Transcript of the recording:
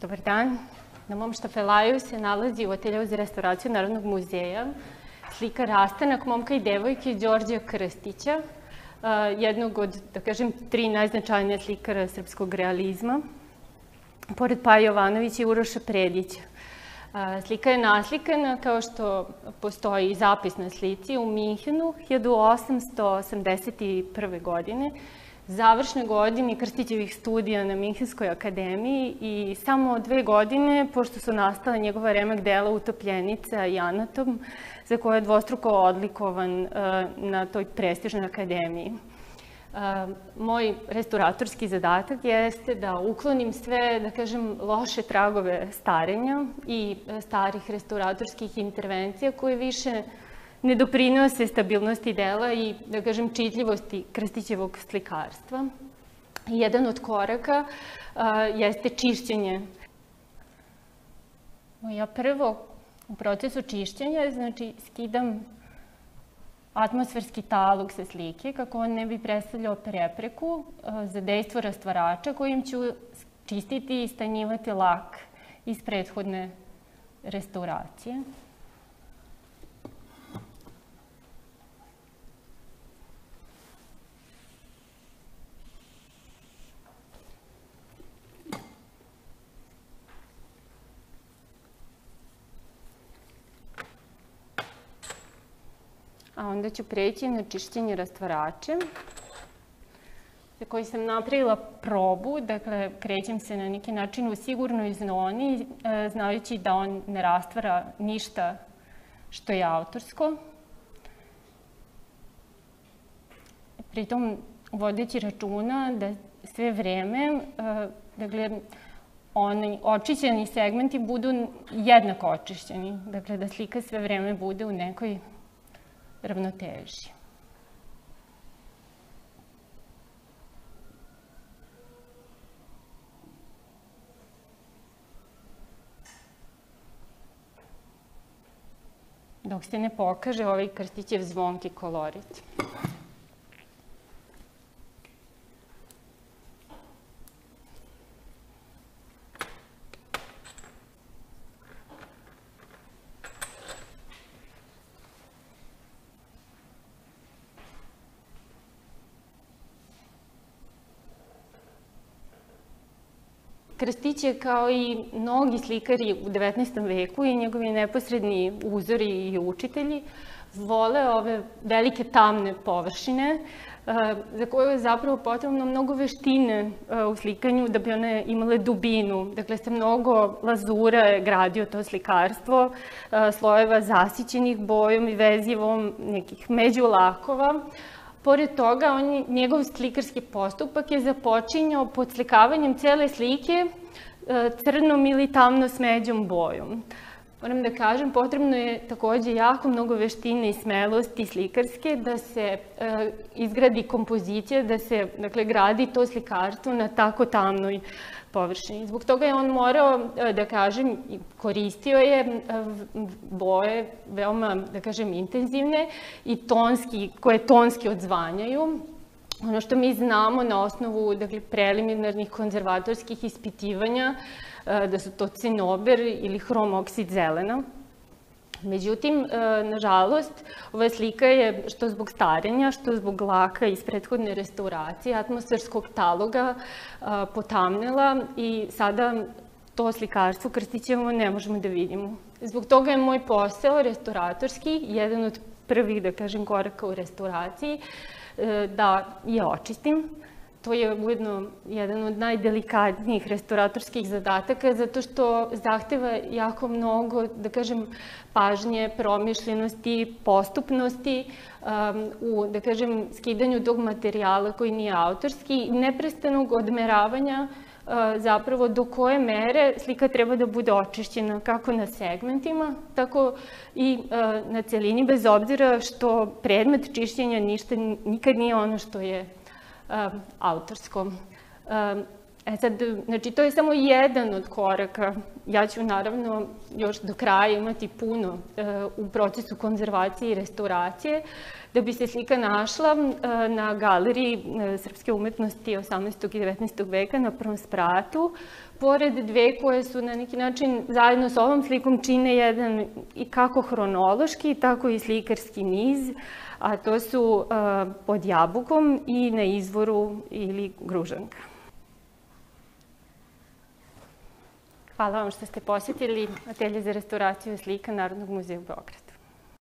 Dobar dan. Na mom štafelaiju se nalazi u ateljeu za restauraciju Narodnog muzeja slika Rastanak momka i devojke Đorđa Krstića, jednog od, da kažem, 3 najznačajnije slikara srpskog realizma, pored Paje Jovanovića i Uroša Predića. Slika je naslikana, kao što postoji zapis na slici, u Minhenu 1881. godine, završnoj godini Krstićevih studija na Minhenskoj akademiji i samo 2 godine, pošto su nastale njegova remek dela Utopljenica i Anatom, za koje je dvostruko odlikovan na toj prestižnoj akademiji. Moj restauratorski zadatak jeste da uklonim sve, da kažem, loše tragove starenja i starih restauratorskih intervencija koje više ne doprinose stabilnosti dela i, da kažem, čitljivosti Krstićevog slikarstva. Jedan od koraka jeste čišćenje. Ja prvo u procesu čišćenja, znači, skidam atmosferski talog sa slike, kako on ne bi predstavljao prepreku za dejstvo rastvarača kojim ću čistiti i stanjivati lak iz prethodne restauracije. A onda ću preći na čišćenje rastvaračem, za koji sam napravila probu, dakle krećem se na neki način u sigurnoj zoni, znajući da on ne rastvara ništa što je autorsko. Pritom vodeći računa da sve vreme, dakle, oni očišćeni segmenti budu jednako očišćeni, dakle da slika sve vreme bude u nekoj ravnoteži. Dok se ne pokaže ovaj Krstićev zvonki kolorit. Krstić je, kao i mnogi slikari u 19. veku i njegovi neposredni uzori i učitelji, vole ove velike tamne površine, za koje je zapravo potrebno mnogo veštine u slikanju da bi one imale dubinu. Dakle, sa mnogo lazura je gradio to slikarstvo, slojeva zasićenih bojom i vezivom, nekih međulakova. Pored toga, njegov slikarski postupak je započinjao podslikavanjem cele slike crnom ili tamno smeđom bojom. Moram da kažem, potrebno je takođe jako mnogo veštine i smelosti slikarske da se izgradi kompozicija, da se, dakle, gradi to slikarstvo na tako tamnoj površini. Zbog toga je on morao, da kažem, koristio je boje veoma, da kažem, intenzivne i koje tonski odzvanjaju. Ono što mi znamo na osnovu, dakle, preliminarnih konzervatorskih ispitivanja, da su to cinober ili hrom oksid zelena. Međutim, nažalost, ova slika je, što zbog starenja, što zbog laka iz prethodne restauracije, atmosferskog taloga, potamnela i sada to slikarstvo Krstićevo ne možemo da vidimo. Zbog toga je moj posao restauratorski, jedan od prvih, da kažem, koraka u restauraciji, da je očistim. To je ujedno jedan od najdelikatnijih restauratorskih zadataka, zato što zahteva jako mnogo, da kažem, pažnje, promišljenosti, postupnosti u, da kažem, skidanju tog materijala koji nije autorski i neprestanog odmeravanja zapravo do koje mere slika treba da bude očišćena kako na segmentima, tako i na celini, bez obzira što predmet čišćenja nikad nije ono što je autorsko. Sad, znači, to je samo jedan od koraka. Ja ću, naravno, još do kraja imati puno u procesu konzervacije i restauracije, da bi se slika našla na galeriji srpske umetnosti 18. i 19. veka na prvom spratu, pored dve koje su na neki način zajedno s ovom slikom čine jedan i kako hronološki, tako i slikarski niz, a to su Pod jabukom i Na izvoru ili Gružanka. Hvala vam što ste posjetili Atelje za restauraciju slika Narodnog muzeja u Beogradu.